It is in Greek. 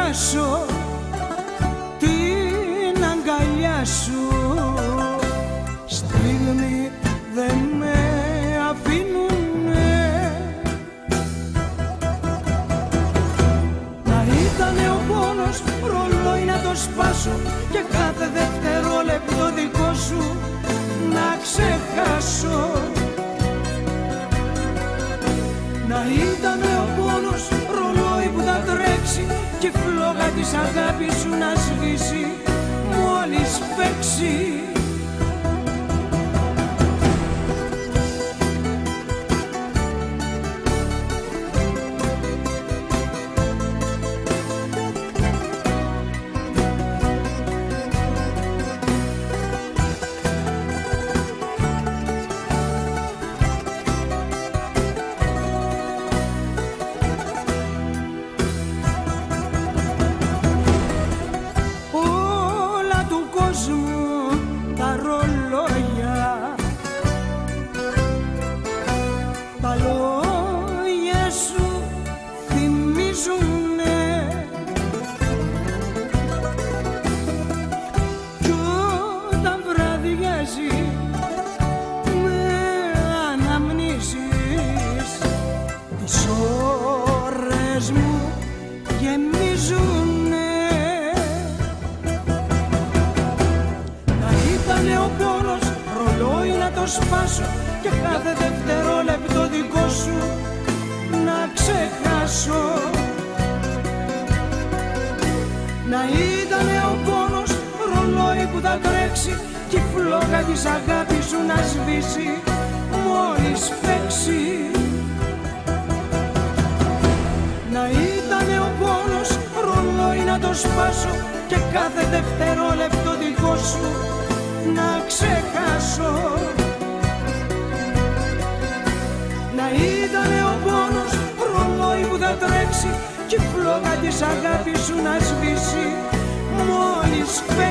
ξεχάσω την αγκαλιά σου. Στιγμή δεν με αφήνουνε. Να ήτανε ο πόνος ρολόι να το σπάσω και κάθε δευτερόλεπτο δικό σου να ξεχάσω. Να ήτανε ο πόνος ρολόι που θα τρέξει και η φλόγα της αγάπης σου να σβήσει μόλις παίξει. Τα λόγια σου θυμίζουνε κι όταν βραδιάζει με αναμνήσεις τις ώρες μου γεμίζουνε. Να ήτανε ο πόνος ρολόι να το σπάσω και κάθε δευτερόλεπτο δικό σου να ξεχάσω. Να ήτανε ο πόνος ρολόι που θα τρέξει και η φλόγα της αγάπης σου να σβήσει μόλις παίξει. Να ήτανε ο πόνος ρολόι να το σπάσω και κάθε δευτερόλεπτο δικό σου να ξεχάσω. Να ήτανε ο πόνος ρολόι που θα τρέξει και η φλόγα της αγάπης σου να σβήσει μόλις παίξει.